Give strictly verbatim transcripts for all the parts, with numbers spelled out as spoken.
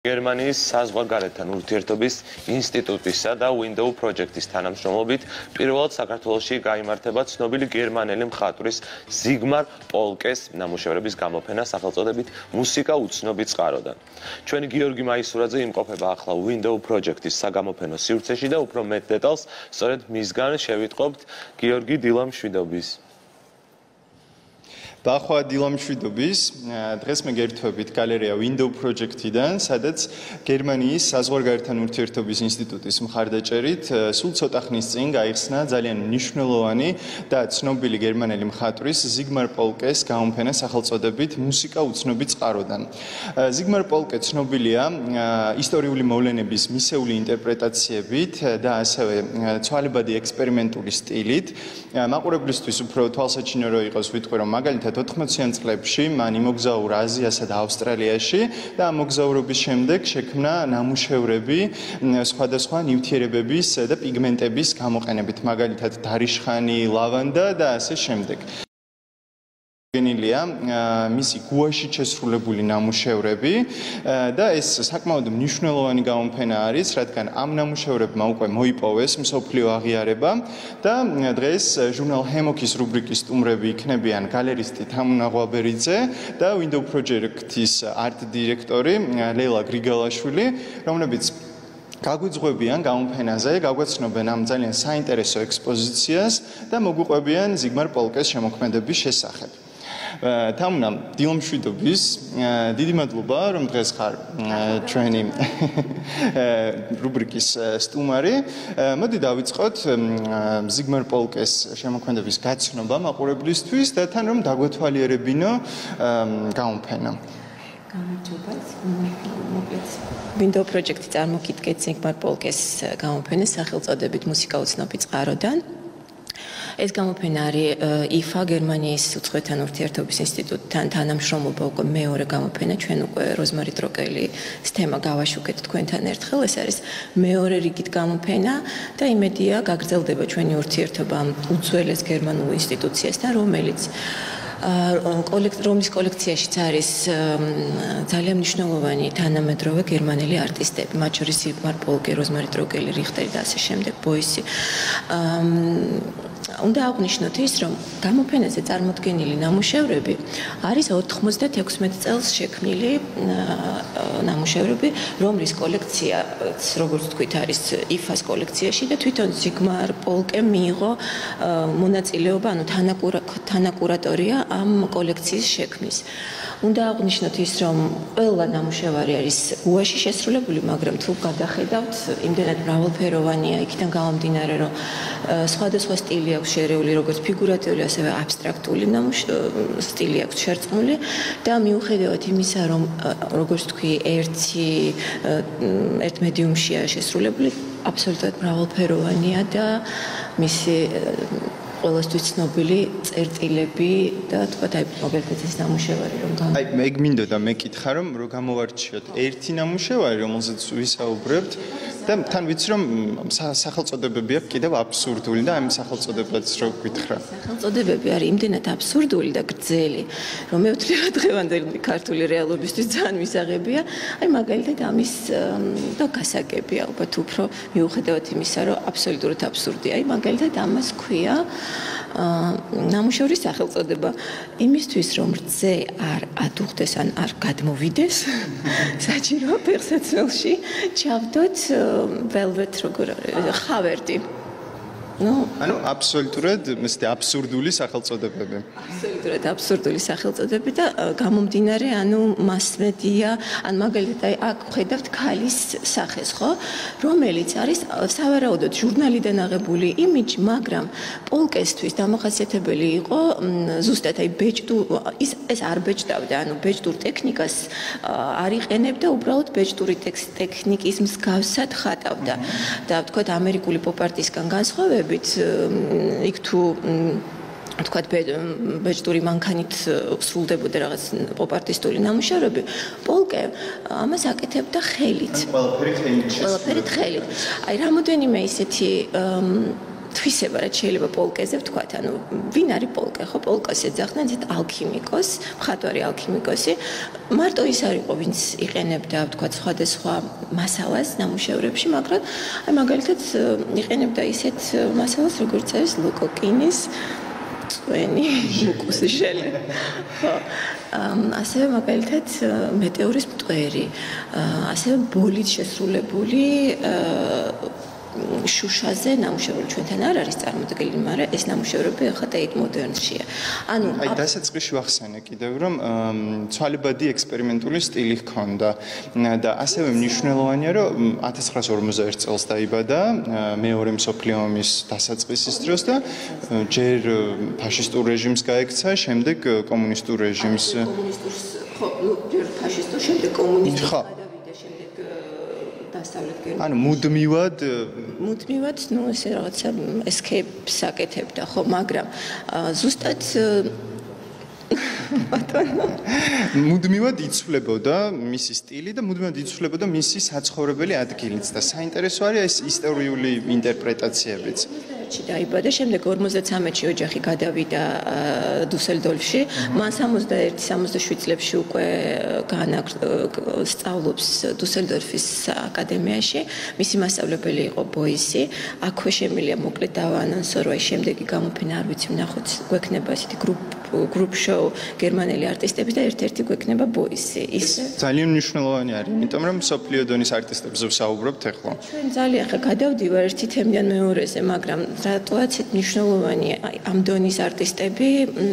გერმანიის საზღვარგარეთთან ურთიერთობის ინსტიტუტისა და Window Project-ის თანამშრომლობით პირველად საქართველოში გაიმართება ცნობილი გერმანელი მხატვრის ზიგმარ პოლკეს ნამუშევრების გამოფენა სახელწოდებით მუსიკა უცნობი წყაროდან. ჩვენი გიორგი მაისურაძე იმყოფება ახლა Window Project-ის საგამოფენო სივრცეში და უფრო მეტ დეტალს სწორედ მისგან შევიტყობთ გიორგი დილამშვიდობის. Დახვა დილამშვიდობის, დღეს მე გერთვებით გალერეა Window Project-დან, სადაც გერმანიის საზღვარგარეთთან ურთიერთობის ინსტიტუტის მხარდაჭერით სულ ცოტა ხნის წინ გაიხსნა ძალიან მნიშვნელოვანი და ცნობილი გერმანელი მხატვრის ზიგმარ პოლკეს გამოფენა სახელწოდებით მუსიკა უცნობი წყაროდან. ზიგმარ პოლკე ცნობილია ისტორიული მოვლენების მისეული ინტერპრეტაციებით და ასევე ცვალებადი ექსპერიმენტული სტილით. მაყურებლისთვის უფრო თვალსაჩინო რო იყოს ვიტყვი რომ მაგალითად ოთხმოციან წლებში მან იმოგზაურა აზიასა და ავსტრალიაში და ამ მოგზაურობის შემდეგ შექმნა ნამუშევრები სხვადასხვა ნივთიერებების და პიგმენტების გამოყენებით, მაგალითად დარიშხანი, ლავანდა და ასე შემდეგ. გენილია მისი გუაში შესრულებული ნამუშევრები და ეს საკმაოდ მნიშვნელოვანი გამოფენა არის, რადგან ამ ნამუშევრებმა უკვე მოიპოვეს მსოფლიო აღიარება და დღეს ჟურნალ ჰემოქის რუბრიკის სტუმრები იქნებიან გალერისტი თამუნა ღვაბერიძე და Window Project-ის არტ დირექტორი ლეილა გრიგალაშვილი, რომლებიც გაგვიძღვებიან გამოფენაზე, გაგვეცნობენ ამ ძალიან საინტერესო ექსპოზიციას და მოგვიყვებიან ზიგმარ პოლკეს შემოქმედების შესახებ. თამუნა, დილამშვიდობის, დიდი მადლობა, რომ დღეს ხარ ჩვენი რუბრიკის სტუმარი. მოდი დავიწყოთ ზიგმარ პოლკეს შემოქმედების გაცნობა მაყურებლისთვის და თან რომ დაგვეთვალიერებინო გამოფენა. გამარჯობა, მოკლედ Window Project-ი წარმოგიდგენთ ზიგმარ პოლკეს გამოფენას სახელწოდებით მუსიკა უცნობი წყაროდან. ეს გამოფენა არის იფა გერმანიის უცხოეთთან ურთიერთობის ინსტიტუტთან თანამშრომლობა უკვე მეორე გამოფენა, ჩვენ უკვე როზმარი ტროკელის თემა გავაშუქეთ თქვენთან ერთხელ, ეს არის მეორე რიგით გამოფენა და იმედია გაგრძელდება ჩვენი ურთიერთობა ამ უძველეს გერმანულ ინსტიტუციასთან, რომელიც რომლის კოლექციაშიც არის ძალიან მნიშვნელოვანი თანამედროვე გერმანელი არტისტები, მათ შორის ზიგმარ პოლკე, როზმარი ტროკელი, რიხტერი და ასე შემდეგ, ბოისი. უნდა აღვნიშნოთ ის, რომ გამოფენაზე წარმოდგენილი ნამუშევრები არის ოთხმოცდათექვსმეტ წელს შექმნილი ნამუშევრები, რომლის კოლექცია, როგორც თქვით, არის იფას კოლექციაში და თვითონ ზიგმარ პოლკემ მიიღო მონაწილეობა, ანუ თანაკურატორია ამ კოლექციის შექმნის. უნდა აღვნიშნოთ ის, რომ ყველა ნამუშევარი არის გუაში შესრულებული, მაგრამ თუ გადახედავთ, იმდენად მრავალფეროვანია, იქიდან გამომდინარე, რომ სხვადასხვა სტილი აქვს შერეული, როგორც ფიგურატიული, ასევე აბსტრაქტული სტილი აქვს შერწყმული და მიუხედავად იმისა, რომ როგორც თქვი, ერთი ერთ მედიუმშია შესრულებული, აბსოლუტურად მრავალფეროვანია და მისი ყველასთვის ცნობილი წერტილები და თქვა აი მოგერთეთ ეს ნამუშევარი რომ აი მე გმინდოდა მეკითხა რომ რო გამოვარჩიოთ ერთი ნამუშევარი რომელზეც ვისაუბრებთ და თან ვიცი რომ სახელწოდებები აქვს კიდევ აბსურდული და ამ სახელწოდებებს რო გითხრა სახელწოდებები არის იმდენად აბსურდული და გრძელი რომ მეუთხრა დღევანდელი ქართული რეალობისთვის ძალიან მისაღებია აი მაგალითად ამის და გასაგები ალბათ უფრო მიუხედავად იმისა რომ აბსოლუტურად აბსურდია აი მაგალითად ამას ქვია ნამუშევრის სახელწოდება იმისთვის რომ რძე არ ადუღდეს ან არ გადმოვიდეს საჭიროა ფეხსაცმელში ჩავდოთ velvet როგორ ხავერდი ну ანუ აბსოლუტურად მესტე აბსურდული სახელწოდებები აბსოლუტურად აბსურდული სახელწოდებები და გამომდინარე ანუ მასმედია ან მაგალითად აი აქ ხედავთ ქალის სახეს ხო რომელიც არის სავარაუდოდ ჟურნალიდან აღებული იმიჯი მაგრამ პოლკესთვის დამახასიათებელი იყო ზუსტად აი ბეჭდურ ის ეს არ ბეჭდავდა ანუ ბეჭდურ ტექნიკას არ იყენებდა უბრალოდ ბეჭდური ტექნიკის მსგავსად ხატავდა და ვთქვათ ამერიკული პოპ-არტისგან განსხვავებით იქ თუ თქვათ ბეჭდური მანქანით სრულდებოდა რაღაც პოპ-არტისტული ნამუშევრები პოლკე ამას აკეთებდა ხელით ყველაფერი ხელით ყველაფერი ხელით აი რამოდენიმე ისეთი თვისება რაც შეიძლება პოლკეზე ვთქვათ, ანუ ვინ არის პოლკე, ხო, პოლკას ეძახდნენ ზეთ ალქიმიკოს, მხატვარი ალქიმიკოსი. მარტო ის არ იყო, ვინც იყენებდა, ვთქვათ, სხვადასხვა მასალას ნამუშევრებში, მაგრამ აი მაგალითად იყენებდა ისეთ მასალას, როგორც არის ლოკოკინის წვენი, მუკუსი შელი. ხო. ასევე მაგალითად მეტეორის მტვერი, ასევე ბოლით შესრულებული შუშაზე ნამუშევრები ჩვენთან არ არის წარმოდგენილი, მაგრამ ეს ნამუშევრები ახლა Tate Modernშია. ანუ აი დასაწყისში ვახსენე კიდევ რომ ცვალებადი ექსპერიმენტული სტილი ჰქონდა და ასევე მნიშვნელოვანია რომ ათას ცხრაასი ორმოცდაერთი წელს დაიბადა მეორე მსოფლიო ომის დასაწყისის დროს და ჯერ ფაშისტურ რეჟიმს გაექცა, შემდეგ კომუნისტურ რეჟიმს. კომუნისტურს ხო, ნუ ჯერ ფაშისტურ, შემდეგ კომუნისტურ გადავიდა, შემდეგ დასავლეთ გერმანიაში. ანუ მუდმივად მუდმივად, ნუ ესე რაღაცა escape-ს აკეთებდა, ხო, მაგრამ ზუსტად მუდმივად იცვლებოდა მისი სტილი და მუდმივად იცვლებოდა მისი საცხოვრებელი ადგილიც და საინტერესო არის ეს ისტორიული ინტერპრეტაციებიც. ში დაიბადა, შემდეგ ორმოცდათრამეტში ოჯახი გადავიდა დუსელდორფში, მან სამოცდაერთი სამოცდაშვიდი წლებში უკვე სწავლობს დუსელდორფის აკადემიაში. მისი მასწავლებელი იყო ბოისი. აქვე შემილია მოკლედ დავაანონსო, რომ აი შემდეგი გამოფენა არ ვიცი ვნახოთ, გვექნება ისეთი გრუპ group show გერმანელი არტისტების და ერთ-ერთი გვექნება ბოისი. ის ძალიან მნიშვნელოვანი არის, იმიტომ რომ სოფლიო დონის არტისტებზე ვსაუბრობთ ახლა. ჩვენ ძალიან ხა გადავდივარ ერთი თემიდან მეორეზე, მაგრამ რატოაც მნიშვნელოვანია ამ დონის არტისტები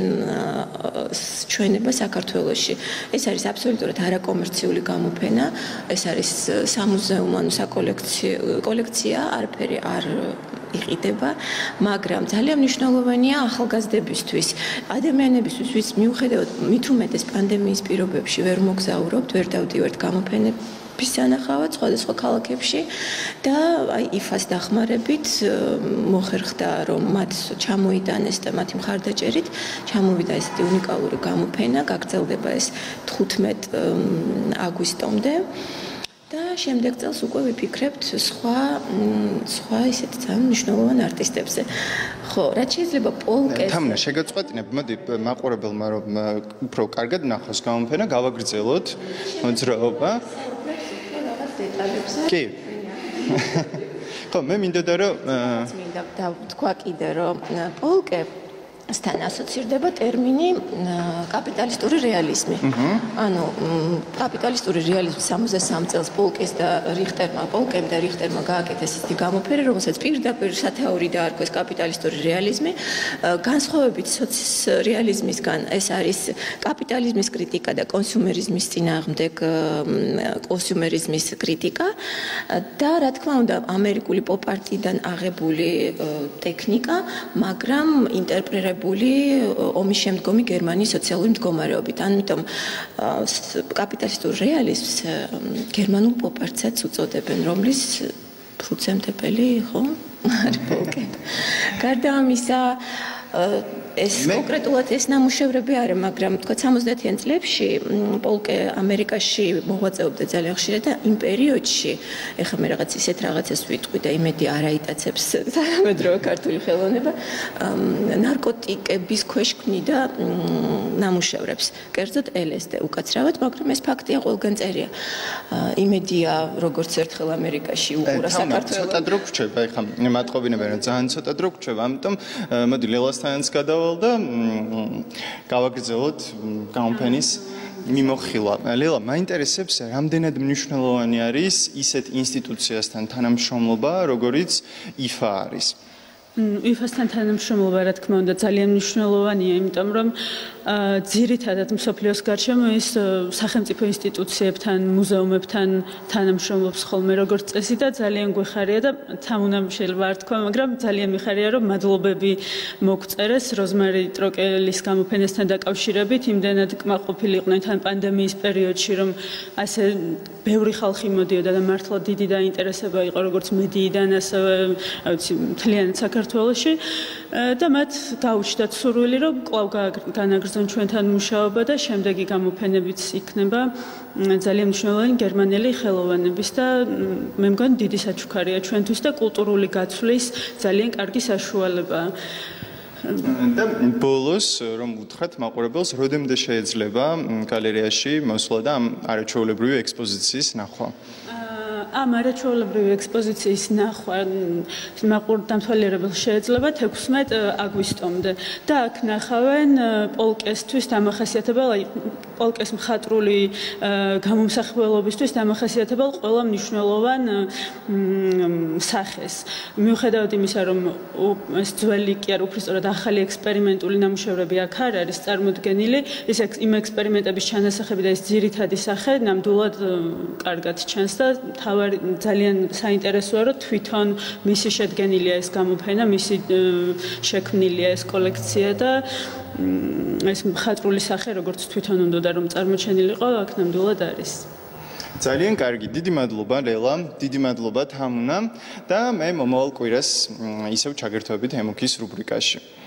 ჩვენება საქართველოში. ეს არის აბსოლუტურად არაკომერციული გამოფენა, ეს არის სამუზეუმო ანუ საკოლექციო კოლექცია, არაფერი არ იყიდება, მაგრამ ძალიან მნიშვნელოვანია ახალგაზრდებისთვის, ადამიანებისთვის, ვინც მიუხედავად მით უმეტეს პანდემიის პირობებში ვერ მოგზაურობთ, ვერ დავდივართ გამოფენების სანახავად სხვადასხვა ქალაქებში და აი იფას დახმარებით მოხერხდა, რომ მათ ჩამოიტანეს და მათი მხარდაჭერით ჩამოვიდა ესეთი უნიკალური გამოფენა, გაგრძელდება ეს თხუთმეტ აგვისტომდე. და შემდეგ წელს უკვე ვიფიქრებთ სხვა სხვა ისეთ ძალიან მნიშვნელოვან არტისტებზე. ხო, რაც შეიძლება პოლკეს თამნა შეგაწყვეტინებ, მოდი მაყურებელმა რომ უფრო კარგად ნახოს გამოფენა, გავაგრძელოთ მოძრაობა. რაღაც დეტალებზე. კი. ხო, მე მინდოდა რომ მინდა თქვა კიდე რომ პოლკე სთან ასოცირდება ტერმინი კაპიტალისტური რეალიზმი. ანუ კაპიტალისტური რეალიზმი სამოცდასამი წელს პოლკეს და რიხტერმა, პოლკემ და რიხტერმა გააკეთეს ისეთი გამოფენა, რომელსაც პირდაპირ სათაური დაარქვეს კაპიტალისტური რეალიზმი. განსხვავებით სოციალიზმისგან, ეს არის კაპიტალიზმის კრიტიკა და კონსუმერიზმის წინააღმდეგ კონსუმერიზმის კრიტიკა და რა თქმა უნდა ამერიკული პოპ-არტიდან აღებული ტექნიკა, მაგრამ ინტერპრეტირებული ომის შემდგომი გერმანიის სოციალური მდგომარეობით. ამიტომ კაპიტალისტურ რეალიზმს გერმანულ პოპ-არტსაც უწოდებენ, რომლის ფუძემდებელი ხო? არის პოლკე. გარდა ამისა, ეს კონკრეტულად ეს ნამუშევრები არა, მაგრამ თქვა სამოცდაათიან წლებში პოლკე ამერიკაში მოღვაწეობდა ძალიან ხშირად და იმ პერიოდში, ეხლა მე რაღაც ისეთ რაღაცას ვიტყვი და იმედი არ აიტაცებს თანამედროვე ქართული ხელოვნება, ნარკოტიკების ქვეშ ქმნიდა ნამუშევრებს. კერძოდ ელ ეს დი უკაცრავად, მაგრამ ეს ფაქტია, ყველგან წერია. იმედია, როგორც ერთხელ ამერიკაში უყურა საქართველოს. ცოტა დრო გრჩება, ეხლა მატყობინებენ, რომ ძალიან ცოტა დრო გრჩება, ამიტომ მოდი ლელასთანაც გადავალ და გავაგრძელოთ გამოფენის მიმოხილვა. ლელა, მაინტერესებს, რამდენად მნიშვნელოვანი არის ისეთ ინსტიტუციასთან თანამშრომლობა, როგორიც იფა არის. იფასთან თანამშრომლობა, რა თქმა უნდა, ძალიან მნიშვნელოვანია, იმიტომ რომ ძირითადად მსოფლიოს გარშემო ის სახელმწიფო ინსტიტუციებთან, მუზეუმებთან თანამშრომლობს ხოლმე როგორც წესი და ძალიან გვეხარია და თამუნამ შეიძლება არ თქვა, მაგრამ ძალიან მიხარია, რომ მადლობები მოგწერეს როზმარი ტროკელის გამოფენასთან დაკავშირებით, იმდენად კმაყოფილი იყვნენ თან პანდემიის პერიოდში, რომ ასე ბევრი ხალხი მოდიოდა და მართლა დიდი დაინტერესება იყო როგორც მედიიდან, ასევე, რა ვიცი, მთლიანად საქართველოს საქართველოში და მათ გაუჩნდათ სურვილი, რომ კვლავ განაგრძონ ჩვენთან მუშაობა და შემდეგი გამოფენებიც იქნება ძალიან მნიშვნელოვანი გერმანელი ხელოვანების და მე მგონი დიდი საჩუქარია ჩვენთვის და კულტურული გაცვლის ძალიან კარგი საშუალებაა. და ბოლოს რომ უთხრათ მაყურებელს, როდემდე შეიძლება გალერეაში მოსვლა და ამ არაჩვეულებრივი ექსპოზიციის ნახვა? ამ არაჩვეულებრივი ექსპოზიციის ნახვა მაყურებელს შეიძლება თექვსმეტ აგვისტომდე და აქ ნახავენ პოლკესთვის დამახასიათებელ, პოლკეს მხატვრული გამომსახველობისთვის დამახასიათებელ ყველა მნიშვნელოვან სახეს. მიუხედავად იმისა, რომ ეს ძველი კი არ უბრალოდ ახალი ექსპერიმენტული ნამუშევრები აქ არ არის წარმოდგენილი, ის იმ ექსპერიმენტების ჩანასახები და ეს ძირითადი სახე ნამდვილად კარგად ჩანს და ძალიან საინტერესოა, რომ თვითონ მისი შედგენილია ეს გამოფენა, მისი შექმნილია ეს კოლექცია და ეს მხატვრული სახე, როგორც თვითონ უნდა რომ წარმოჩენილიყო, აქ ნამდვილად არის. ძალიან კარგი, დიდი მადლობა ლელა, დიდი მადლობა თამუნა და მე მომავალ კვირას ისევ ჩაგერთვებით ემუქის რუბრიკაში.